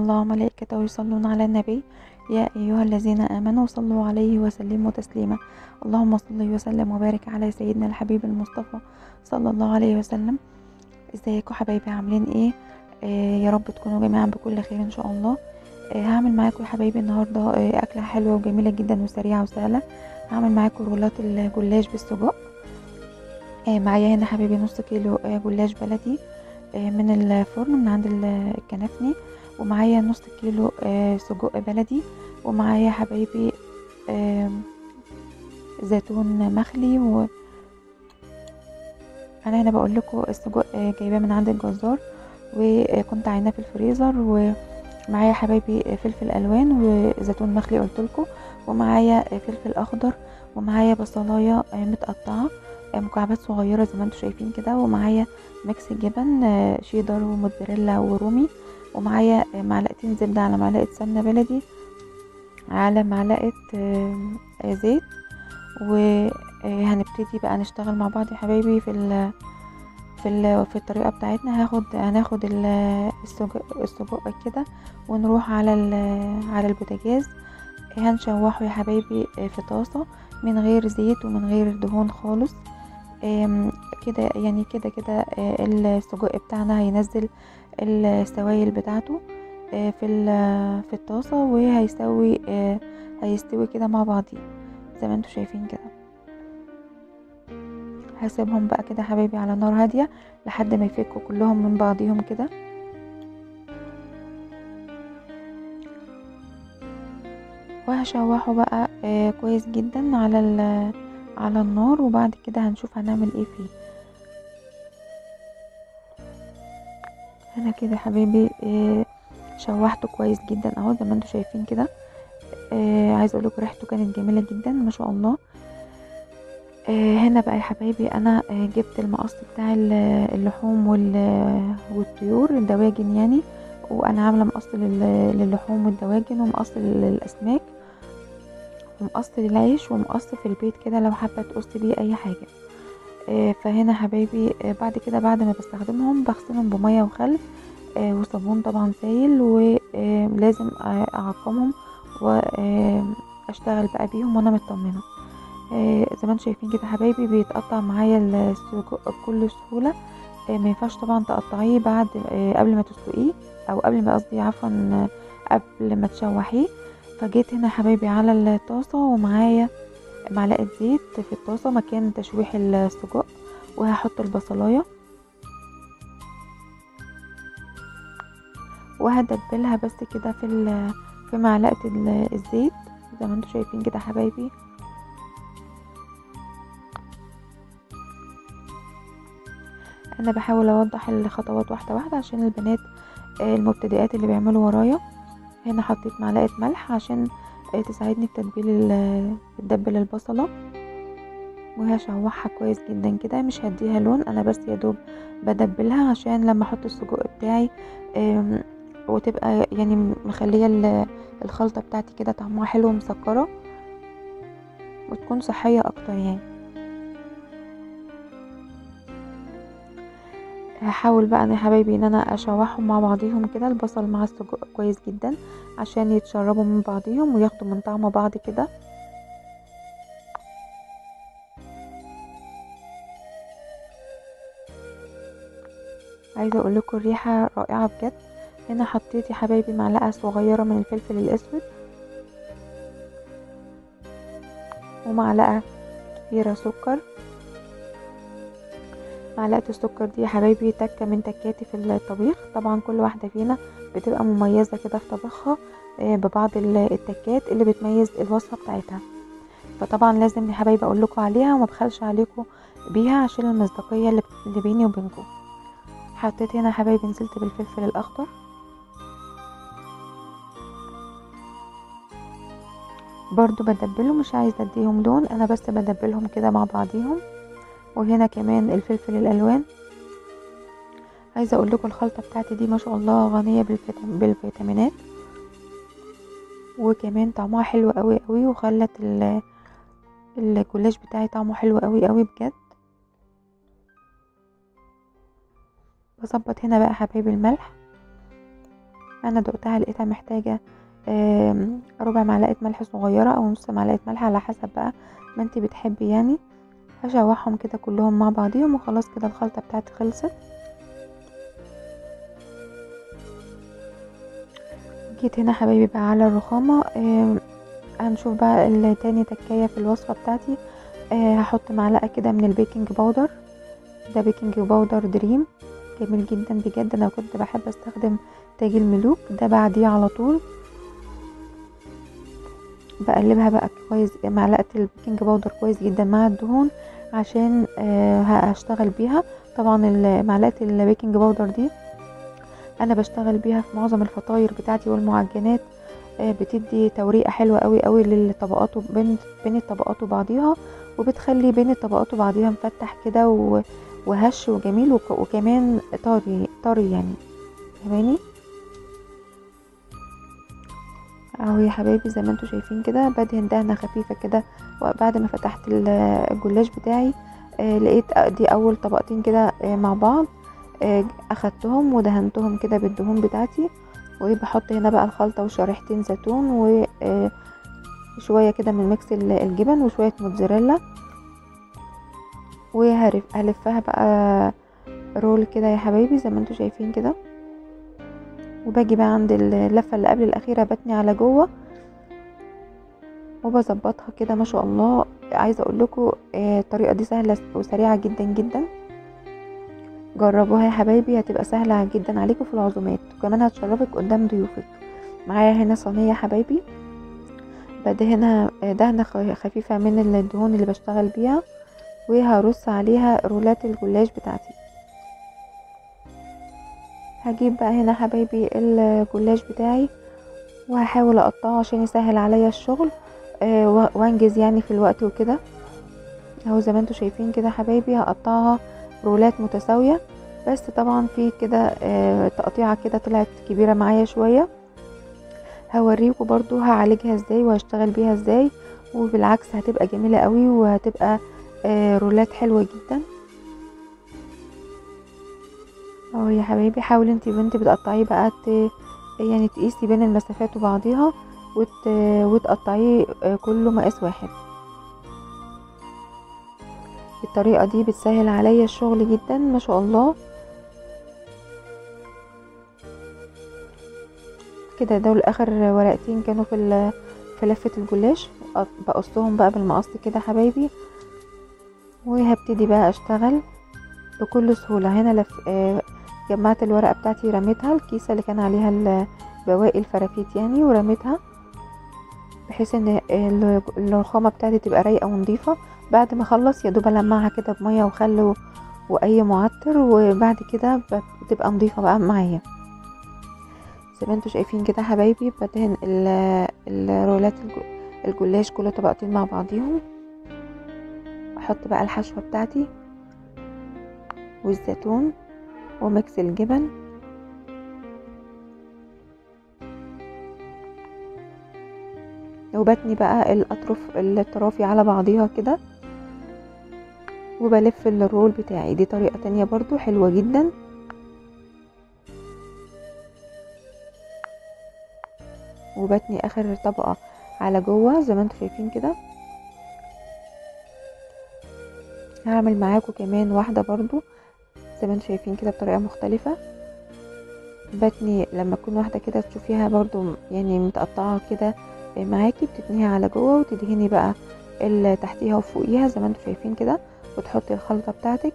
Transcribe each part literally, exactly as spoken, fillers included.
الله وملائكته يصلون على النبي يا أيها الذين آمنوا صلوا عليه وسلموا تسليما. اللهم صل وسلم وبارك على سيدنا الحبيب المصطفى صلى الله عليه وسلم. ازيكم حبايبي، عاملين ايه؟ آه يا رب تكونوا جميعا بكل خير ان شاء الله. آه هعمل معاكم يا حبايبي النهارده آه اكله حلوه وجميله جدا وسريعه وسهله. هعمل معاكم رولات الجلاش بالسجق. آه معايا هنا حبايبي نص كيلو آه جلاش بلدي آه من الفرن من عند الكنافني، ومعايا نص كيلو آه سجق بلدي، ومعايا حبايبي آه زيتون مخلي. و انا هنا بقول لكم السجق آه جايباه من عند الجزار وكنت عيناه في الفريزر، ومعايا حبايبي فلفل الوان وزيتون مخلي قلت لكم، ومعايا فلفل اخضر، ومعايا بصلايه آه متقطعه آه مكعبات صغيره زي ما انتم شايفين كده، ومعايا ميكس جبن آه شيدر وموتزاريلا ورومي، ومعايا آه معلقتين زبده على معلقه سمنه بلدي على معلقه آه زيت. وهنبتدي بقى نشتغل مع بعض يا حبايبي في ال في ال في الطريقه بتاعتنا. هاخد هناخد السجق السجق كده ونروح على على البوتاجاز، هنشوحه يا حبايبي في طاسه من غير زيت ومن غير دهون خالص كده، يعني كده كده السجق بتاعنا هينزل السوائل بتاعته في في الطاسه، وهيسوي هيستوي كده مع بعضيه زي ما انتم شايفين كده. هسيبهم بقى كده حبايبي على نار هاديه لحد ما يفكوا كلهم من بعضيهم كده. وهشوحه بقى آه كويس جدا على على النار، وبعد كده هنشوف هنعمل ايه فيه. انا كده حبايبي آه شوحته كويس جدا اهو زي ما انتم شايفين كده. آه عايزه اقول لكم ريحته كانت جميله جدا ما شاء الله. آه هنا بقى يا حبايبي انا آه جبت المقص بتاع اللحوم والطيور الدواجن يعني، وانا عامله مقص للحوم والدواجن ومقص للاسماك ومقص للعيش ومقص في البيت كده لو حابه تقصي بيه اي حاجه. آه فهنا حبايبي آه بعد كده بعد ما بستخدمهم بغسلهم بميه وخل آه وصابون طبعا سايل، ولازم اعقمهم واشتغل بقى بيهم وانا مطمنه. آه زي ما انتم شايفين كده حبايبي بيتقطع معايا السجق بكل سهوله. آه ما ينفعش طبعا تقطعيه بعد آه قبل ما تسلقيه، او قبل ما قصدي عفوا قبل ما تشوحيه. فجيت هنا حبايبي على الطاسه ومعايا معلقه زيت في الطاسه مكان تشويح السجق، وهحط البصلايه وهدبلها بس كده في في معلقه الزيت زي ما انتم شايفين كده حبايبي. انا بحاول اوضح الخطوات واحده واحده عشان البنات المبتدئات اللي بيعملوا ورايا. هنا حطيت معلقه ملح عشان تساعدني في تتبيل تتبل البصله، وهشوحها كويس جدا كده مش هديها لون، انا بس يا دوب بدبلها عشان لما احط السجق بتاعي وتبقى يعني مخليه الخلطه بتاعتي كده طعمها حلو ومسكره وتكون صحيه اكتر يعني. هحاول بقى انا يا حبايبي ان انا اشوحهم مع بعضيهم كده البصل مع السجق كويس جدا عشان يتشربوا من بعضيهم وياخدوا من طعم بعض كده. عايزه اقول لكم الريحه رائعه بجد. هنا حطيت يا حبايبي معلقه صغيره من الفلفل الاسود ومعلقه كبيره سكر. معلقه السكر دي يا حبايبي تكه من تكاتي في الطبيخ، طبعا كل واحده فينا بتبقى مميزه كده في طبخها ببعض التكات اللي بتميز الوصفه بتاعتها، فطبعا لازم يا حبايبي اقول لكم عليها وما بخلش عليكم بيها عشان المصداقيه اللي بيني وبينكم. حطيت هنا يا حبايبي نزلت بالفلفل الاخضر برضو بدبله، مش عايزه اديهم لون انا بس بدبلهم كده مع بعضيهم. وهنا كمان الفلفل الالوان. عايزه اقول لكم الخلطه بتاعتي دي ما شاء الله غنيه بالفيتامينات، وكمان طعمها حلو قوي قوي وخلت الجلاش بتاعي طعمه حلو قوي قوي بجد. بظبط هنا بقى حبايبي الملح انا دقتها لقيتها محتاجه آم، ربع معلقه ملح صغيره او نص معلقه ملح على حسب بقى ما انتي بتحبي يعني. هشوحهم كده كلهم مع بعضيهم وخلاص كده الخلطه بتاعتي خلصت. جيت هنا حبايبي بقى على الرخامه. آم، هنشوف بقى التاني تكايه في الوصفه بتاعتي. آه، هحط معلقه كده من البيكنج باودر. ده بيكنج باودر دريم، جميل جدا بجد. انا كنت بحب استخدم تاج الملوك ده بعديه على طول. بقلبها بقى كويس، معلقه البيكنج باودر كويس جدا مع الدهون عشان آه هشتغل بيها. طبعا معلقه البيكنج باودر دي انا بشتغل بيها في معظم الفطاير بتاعتي والمعجنات. آه بتدي توريقه حلوه قوي قوي للطبقات بين بين الطبقات وبعضيها، وبتخلي بين الطبقات وبعضيها مفتح كده وهش وجميل، وكمان طري طري يعني. فاهماني؟ اهو يا حبايبي زي ما انتوا شايفين كده بدهن دهنه خفيفه كده. وبعد ما فتحت الجلاش بتاعي آه لقيت دي اول طبقتين كده آه مع بعض. آه اخدتهم ودهنتهم كده بالدهون بتاعتي. وبحط هنا بقى الخلطه وشريحتين زيتون وشويه كده من ميكس الجبن وشويه موتزاريلا. وهلفها بقى رول كده يا حبايبي زي ما انتوا شايفين كده. وباجي بقى عند اللفه اللي قبل الاخيره بتني على جوه وبظبطها كده ما شاء الله. عايزه اقول لكم آه الطريقه دي سهله وسريعه جدا جدا. جربوها يا حبايبي، هتبقى سهله جدا عليكم في العزومات وكمان هتشرفك قدام ضيوفك. معايا هنا صينيه يا حبايبي بدهنها دهنه خفيفه من الدهون اللي بشتغل بيها، وهرص عليها رولات الجلاش بتاعتي. هجيب بقى هنا حبايبي الجلاش بتاعي وهحاول اقطعه عشان يسهل عليا الشغل آه وانجز يعني في الوقت وكده. اهو زي ما انتوا شايفين كده حبايبي هقطعها رولات متساويه. بس طبعا في كده آه تقطيعه كده طلعت كبيره معايا شويه. هوريكم برضو هعالجها ازاي وهشتغل بيها ازاي، وبالعكس هتبقى جميله قوي وهتبقى آه رولات حلوه جدا. اهو يا حبايبي حاولي انتي وانتي بتقطعيه بقى ت... يعني تقيسي بين المسافات وبعضيها وت... وتقطعيه كله مقاس واحد. الطريقه دي بتسهل عليا الشغل جدا ما شاء الله. كده دول اخر ورقتين كانوا في ال... في لفه الجلاش. بقصهم بقى بالمقص كده حبايبي وهبتدي بقى اشتغل بكل سهوله. هنا لف... آه جمعت الورقه بتاعتي رميتها الكيسه اللي كان عليها بواقي الفرافيت يعني ورميتها بحيث ان الرخامه بتاعتي تبقى رايقه ونضيفه. بعد ما اخلص يا دوب المعها كده بميه وخل واي معطر وبعد كده بتبقى نضيفه بقى معايا. زي ما انتوا شايفين كده حبايبي بدهن الرولات الجلاش كل طبقتين مع بعضيهم. احط بقى الحشوه بتاعتي والزيتون وميكس الجبن وبتني بقى الاطراف الطرافي على بعضيها كده وبلف الرول بتاعي. دي طريقة تانية برضو حلوة جدا. وبتني اخر طبقة على جوه زي ما انتوا شايفين كده. هعمل معاكم كمان واحدة برضو زي ما انتوا شايفين كده بطريقة مختلفة. بتني لما تكون واحدة كده تشوفيها برضو يعني متقطعة كده معاكي بتتنيها على جوه وتدهني بقى اللي تحتيها وفوقيها زي ما انتوا شايفين كده وتحطي الخلطة بتاعتك.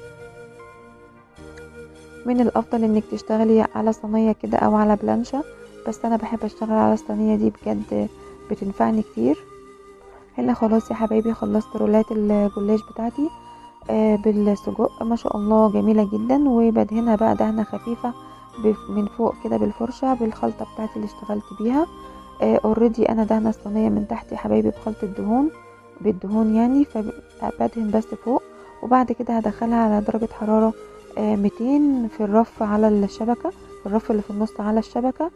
من الافضل انك تشتغلي على صينية كده او على بلانشة، بس انا بحب اشتغل على الصينية دي بجد بتنفعني كتير. هنا خلاص يا حبايبي خلصت رولات الجلاش بتاعتي آه بالسجق ما شاء الله جميلة جدا. وبدهنها بقى دهنة خفيفة من فوق كده بالفرشة بالخلطة بتاعتي اللي اشتغلت بيها. اوريدي انا دهنة الصينية من تحت يا حبايبي بخلطة دهون بالدهون يعني، فبدهن بس فوق وبعد كده هدخلها على درجة حرارة آه ميتين في الرف على الشبكة، في الرف اللي في النص على الشبكة.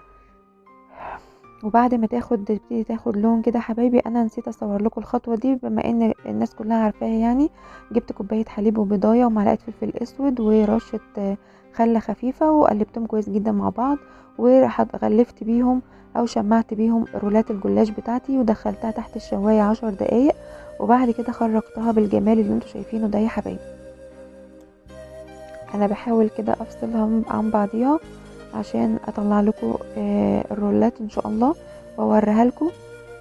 وبعد ما تاخد تبتدي تاخد لون كده حبايبي، انا نسيت اصور لكم الخطوه دي بما ان الناس كلها عارفاها يعني. جبت كوبايه حليب وبيضايه ومعلقه فلفل اسود ورشه خله خفيفه وقلبتهم كويس جدا مع بعض، وغلفت بيهم او شمعت بيهم رولات الجلاش بتاعتي ودخلتها تحت الشوايه عشر دقايق، وبعد كده خرجتها بالجمال اللي انتوا شايفينه ده يا حبايبي. انا بحاول كده افصلها عن بعضيها عشان اطلع لكم الرولات ان شاء الله واوريها لكم.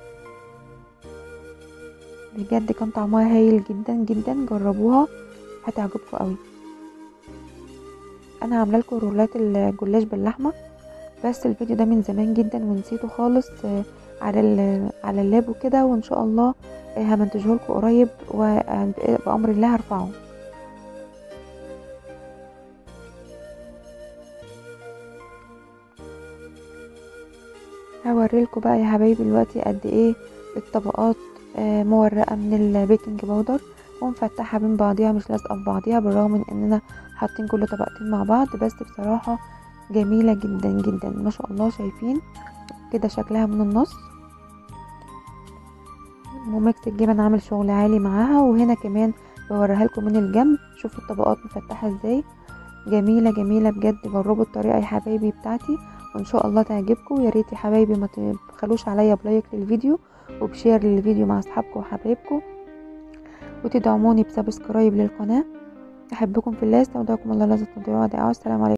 بجد كان طعمها هايل جدا جدا، جربوها هتعجبكم قوي. انا عامله لكم رولات الجلاش باللحمه، بس الفيديو ده من زمان جدا ونسيته خالص على على اللاب وكده، وان شاء الله همنتجه لكم قريب وبامر الله هرفعه. هوريلكوا بقى يا حبايبي دلوقتي قد ايه الطبقات مورقه من البيكنج باودر ومفتحه بين بعضيها، مش لازقه في بعضيها، بالرغم من اننا حاطين كل طبقتين مع بعض، بس بصراحه جميله جدا جدا ما شاء الله. شايفين كده شكلها من النص، وميكس الجبن عامل شغل عالي معاها. وهنا كمان بوريها لكم من الجنب، شوفوا الطبقات مفتحه ازاي، جميله جميله بجد. جربوا الطريقه يا حبايبي بتاعتي وان شاء الله تعجبكم. يا ريت يا حبايبي ما تبخلوش عليا بلايك للفيديو وبشير للفيديو مع اصحابكم وحبايبكم، وتدعموني بسبسكرايب للقناه. احبكم في الله، استودعكم الله الذي لا تضيعوا ودائعه. السلام عليكم.